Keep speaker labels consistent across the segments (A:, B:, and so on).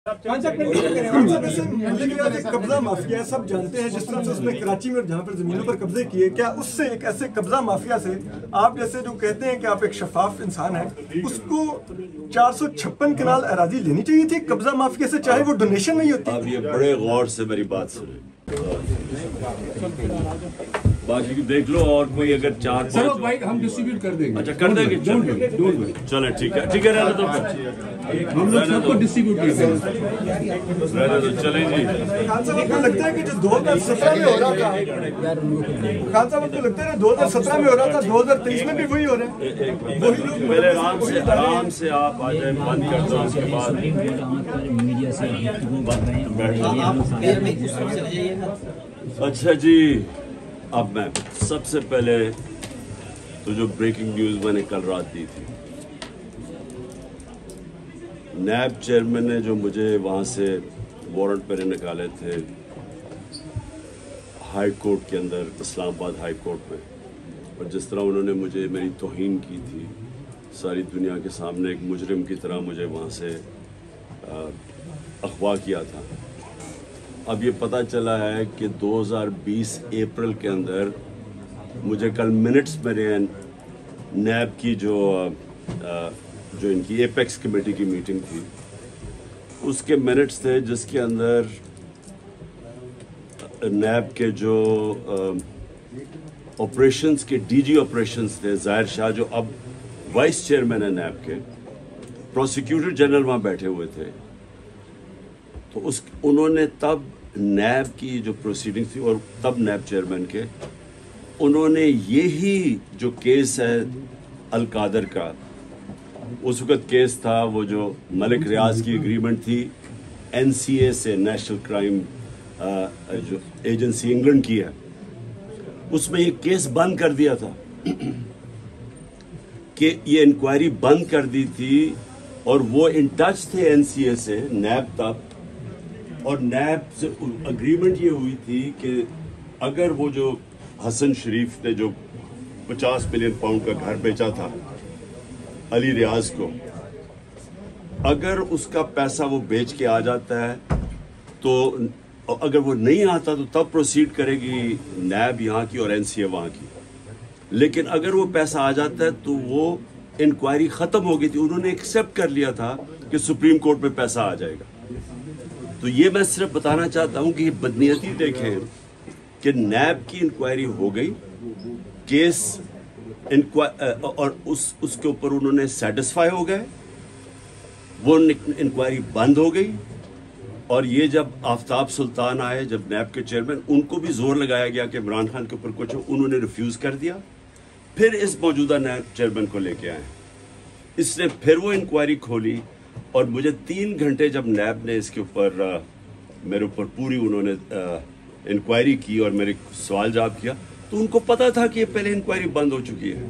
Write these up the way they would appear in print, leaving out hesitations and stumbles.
A: قبضہ مافیا سب جانتے ہیں، جس طرح سے اس نے کراچی میں جہاں پر زمینوں پر قبضے کیے، کیا اس سے ایک ایسے قبضہ مافیا سے آپ جیسے جو کہتے ہیں کہ آپ ایک شفاف انسان ہیں، اس کو 456 کنال اراضی لینی چاہیے تھی قبضہ مافیا سے، چاہے وہ ڈونیشن نہیں ہوتی؟
B: آپ یہ بڑے غور سے میری بات سنیں، باقی دیکھ لو، اور کوئی اگر 4-5
C: بھائی ہم ڈسٹریبیوٹ کر دیں گے۔
B: اچھا کر دیں گے، چلیں ٹھیک ہے رہنے دو،
C: ہم لوگ سب کو ڈسٹریبیوٹ کر دیں گے،
B: رہنے دو، چلیں جی۔
A: خان صاحب کو لگتا ہے کہ جو 2017 میں ہو رہا تھا، خان صاحب کو لگتا ہے 2017 میں ہو رہا تھا، 2023 میں بھی وہی ہو رہا ہے؟
B: پہلے آرام سے آپ آ جائیں، بند کر دو، اس کے بعد اچھا جی۔ اب میں سب سے پہلے تو جو بریکنگ نیوز میں نے کل رات دی تھی، نیب چیئرمین نے جو مجھے وہاں سے وارنٹ پہ نکالے تھے ہائی کورٹ کے اندر، اسلام آباد ہائی کورٹ میں، اور جس طرح انہوں نے مجھے میری توہین کی تھی ساری دنیا کے سامنے، ایک مجرم کی طرح مجھے وہاں سے اغوا کیا تھا، اب یہ پتہ چلا ہے کہ 2020 اپریل کے اندر مجھے کل منٹس میرے نیب کی جو ان کی ایپیکس کمیٹی کی میٹنگ تھی، اس کے منٹس تھے جس کے اندر نیب کے جو آپریشنز کے ڈی جی آپریشنز تھے ظاہر شاہ، جو اب وائس چیئرمین ہے نیب کے، پروسیکیوٹر جنرل وہاں بیٹھے ہوئے تھے، تو انہوں نے تب نیب کی جو پروسیڈنگ تھی اور تب نیب چیئرمین کے، انہوں نے یہی جو کیس ہے القادر کا، اس وقت کیس تھا وہ جو ملک ریاض کی اگریمنٹ تھی NCA سے، نیشنل کرائم جو ایجنسی انگلینڈ کی ہے، اس میں یہ کیس بند کر دیا تھا کہ یہ انکوائری بند کر دی تھی، اور وہ ان ٹچ تھے NCA سے نیب تک، اور نیب سے اگریمنٹ یہ ہوئی تھی کہ اگر وہ جو حسن شریف نے جو 50 ملین پاؤنڈ کا گھر بیچا تھا علی ریاض کو، اگر اس کا پیسہ وہ بیچ کے آ جاتا ہے تو اگر وہ نہیں آتا تو تب پروسیڈ کرے گی نیب یہاں کی اور NCA وہاں کی، لیکن اگر وہ پیسہ آ جاتا ہے تو وہ انکوائری ختم ہو گئی تھی، انہوں نے ایکسیپٹ کر لیا تھا کہ سپریم کورٹ میں پیسہ آ جائے گا۔ تو یہ میں صرف بتانا چاہتا ہوں کہ یہ بدنیتی دیکھیں کہ نیب کی انکوائری ہو گئی، کیس اور اس کے اوپر انہوں نے سیٹسفائی ہو گئے، وہ انکوائری بند ہو گئی، اور یہ جب آفتاب سلطان آئے، جب نیب کے چیئرمین، ان کو بھی زور لگایا گیا کہ عمران خان کے اوپر کچھ، انہوں نے ریفیوز کر دیا، پھر اس موجودہ نیب چیئرمین کو لے کے آئے، اس نے پھر وہ انکوائری کھولی، اور مجھے 3 گھنٹے جب نیب نے اس کے اوپر میرے اوپر پوری انہوں نے انکوائری کی اور میرے سوال جواب کیا، تو ان کو پتا تھا کہ یہ پہلے انکوائری بند ہو چکی ہے،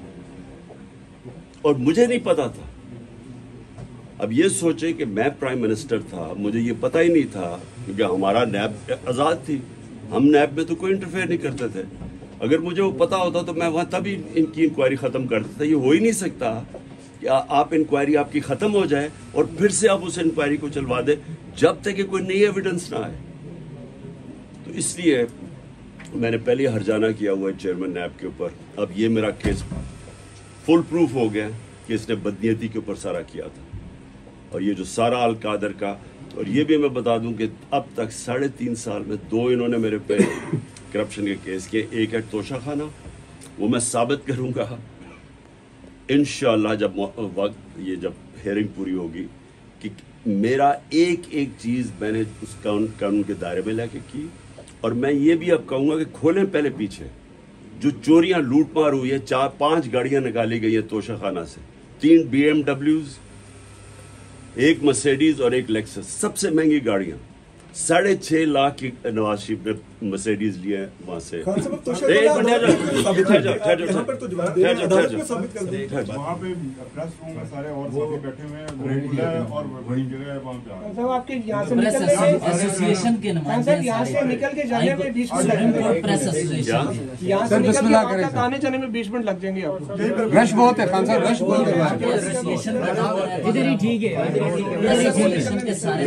B: اور مجھے نہیں پتا تھا۔ اب یہ سوچیں کہ میں پرائم منسٹر تھا، مجھے یہ پتہ ہی نہیں تھا، کیونکہ ہمارا نیب آزاد تھی، ہم نیب میں تو کوئی انٹرفیئر نہیں کرتے تھے، اگر مجھے وہ پتا ہوتا تو میں وہاں تبھی ان کی انکوائری ختم کر دیتا۔ یہ ہو ہی نہیں سکتا کہ آپ انکوائری آپ کی ختم ہو جائے اور پھر سے آپ اس انکوائری کو چلوا دیں جب تک کہ کوئی نئی ایویڈنس نہ آئے۔ تو اس لیے میں نے پہلے ہرجانہ کیا ہوا ہے چیئرمین نیب کے اوپر، اب یہ میرا کیس فل پروف ہو گیا کہ اس نے بدنیتی کے اوپر سارا کیا تھا، اور یہ جو سارا القادر کا، اور یہ بھی میں بتا دوں کہ اب تک 3.5 سال میں 2 انہوں نے میرے پہ کرپشن کے کیس کیے، ایک ہے توشہ خانہ، وہ میں ثابت کروں گا انشاءاللہ جب وقت یہ جب ہیئرنگ پوری ہوگی کہ میرا ایک چیز میں نے اس قانون کے دائرے میں لے کے کی، اور میں یہ بھی اب کہوں گا کہ کھولیں پہلے پیچھے جو چوریاں لوٹ مار ہوئی ہے، 4-5 گاڑیاں نکالی گئی ہیں توشہ خانہ سے، 3 BMWs، 1 مرسیڈیز اور 1 لیکسس، سب سے مہنگی گاڑیاں، 6.5 लाख की नवाज शरीफ ने मर्सिडीज लिया है वहां से।
A: खान साहब तो
B: एक मिनट
A: यहाँ पर तो जवाब दे रहे हैं, अदालत में साबित कर दें।
D: वहाँ पे प्रेस रूम में सारे और साथी बैठे हुए हैं, खुला है और बड़ी जगह है वहाँ पे।
E: साहब आपके यहाँ से निकलने
F: एसोसिएशन के नुमाइंदे
E: यहाँ से निकल के जाने में 20 मिनट लगेंगे।
F: प्रेस एसोसिएशन
E: यहाँ से निकल के वहाँ तक आने जाने में 20 मिनट लग जाएंगे आपको।
C: रश बहुत है खान साहब, रश बहुत है।
F: एसोसिएशन इधर ही ठीक है, एसोसिएशन के सारे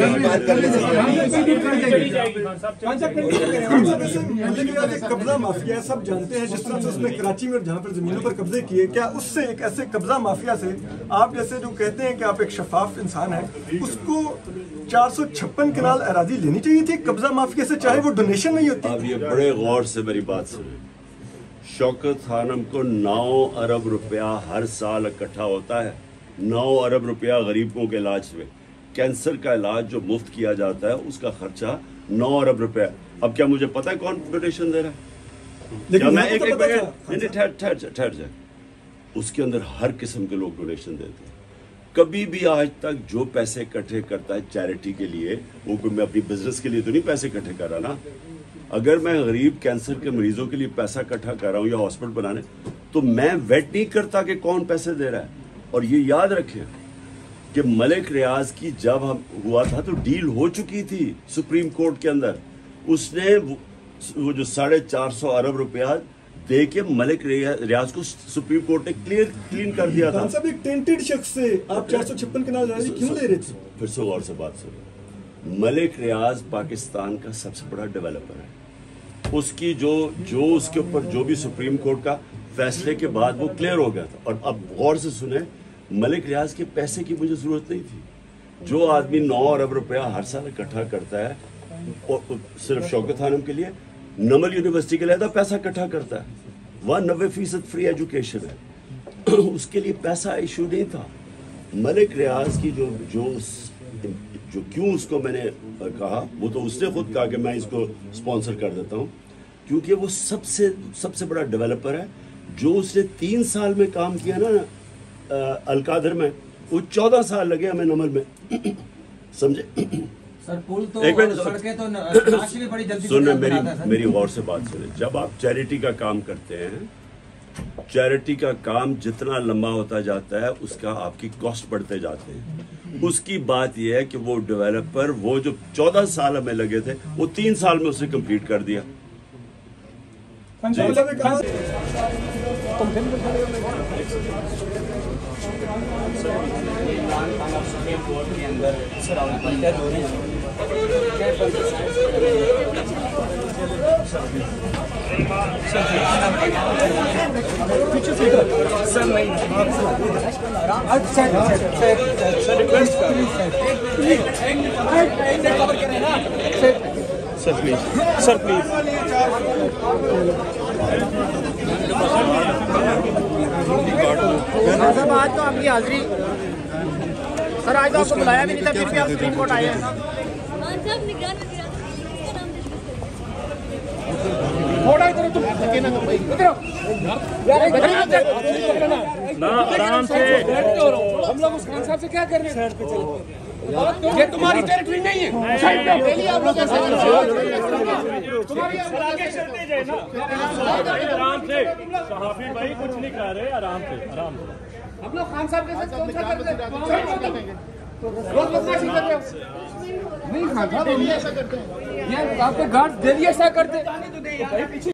A: कब्जा माफिया सब जानते हैं, जिस तरह से उसने कराची में जहाँ पर जमीनों पर कब्जे किए, क्या उससे एक ऐसे कब्जा माफिया से आप जैसे जो कहते हैं कि आप एक शफाफ इंसान हैं, उसको 456 कनाल अराजी लेनी चाहिए थी कब्जा माफिया से, चाहे वो डोनेशन नहीं होती।
B: अब ये बड़े गौर से मेरी बात सुने। शौकत खानम को 9 अरब रुपया हर साल इकट्ठा होता है। 9 अरब रुपया गरीबों के इलाज में, कैंसर का इलाज जो मुफ्त किया जाता है उसका खर्चा 9 अरब रुपया। अब क्या मुझे पता है कौन डोनेशन दे रहा है? क्या मैं एक ठहर जाए, उसके अंदर हर किस्म के लोग डोनेशन देते हैं। कभी भी आज तक जो पैसे इकट्ठे करता है चैरिटी के लिए, वो कोई मैं अपनी बिजनेस के लिए तो नहीं पैसे इकट्ठे कर रहा ना। अगर मैं गरीब कैंसर के मरीजों के लिए पैसा इकट्ठा कर रहा हूँ या हॉस्पिटल बनाने, तो मैं वेट नहीं करता कि कौन पैसे दे रहा है। और ये याद रखें कि मलिक रियाज की जब हम हुआ था तो डील हो चुकी थी सुप्रीम कोर्ट के अंदर। उसने वो जो 450 अरब रुपया दे के मलिक रियाज को सुप्रीम कोर्ट ने क्लीन कर दिया था।
A: खान साहब एक टेंटेड शख्स से आप 456 कनाल अराजी क्यों ले रहे थे?
B: फिर से गौर से बात सुनो। मलिक रियाज पाकिस्तान का सबसे बड़ा डेवलपर है। उसकी जो उसके ऊपर जो भी सुप्रीम कोर्ट का फैसले के बाद वो क्लियर हो गया था। और अब गौर से सुने, मलिक रियाज के पैसे की मुझे जरूरत नहीं थी। जो आदमी 9 अरब रुपया हर साल इकट्ठा करता है, और सिर्फ शौकत खानम के लिए, नमल यूनिवर्सिटी के लिए पैसा इकट्ठा करता है, वह 90% फ्री एजुकेशन है, उसके लिए पैसा इशू नहीं था। मलिक रियाज की जो क्यों उसको मैंने कहा, वो तो उसने खुद कहा कि मैं इसको स्पॉन्सर कर देता हूँ, क्योंकि वो सबसे बड़ा डेवलपर है। जो उसने 3 साल में काम किया ना अलकादर में, वो 14 साल लगे हमें नमल में। समझे?
G: सर पुल तो
B: एक मिनट
G: सड़कें तो भी बड़ी जल्दी
B: सुनने मेरी गौर से बात सुने। जब आप चैरिटी का काम करते हैं, चैरिटी का काम जितना लंबा होता जाता है उसका आपकी कॉस्ट बढ़ते जाते हैं। उसकी बात यह है कि वो डेवलपर, वो जो 14 साल हमें लगे थे, वो 3 साल में उसने कंप्लीट कर दिया।
E: साहब आज तो आपकी हाजिरी, सर आज तो आपको बुलाया भी नहीं था, फिर भी आप सुप्रीम कोर्ट आए हैं। थोड़ा इधर तुम धक्के ना दो भाई, इधर ना आराम से। हम लोग उस खान साहब से क्या कर रहे हैं? ये तुम्हारी टेरिटरी नहीं है। साइड पे डेली आप लोग तुम्हारी आगे चलते जाए ना, आराम से। सहाफी भाई कुछ नहीं कह रहे, आराम से आराम से। हम लोग खान साहब के साथ कौन सा करते हैं? रोज बदमाशी कर रहे हो। नहीं खान साहब हम ऐसा करते हैं, ये आपके गार्ड डेली ऐसा करते हैं।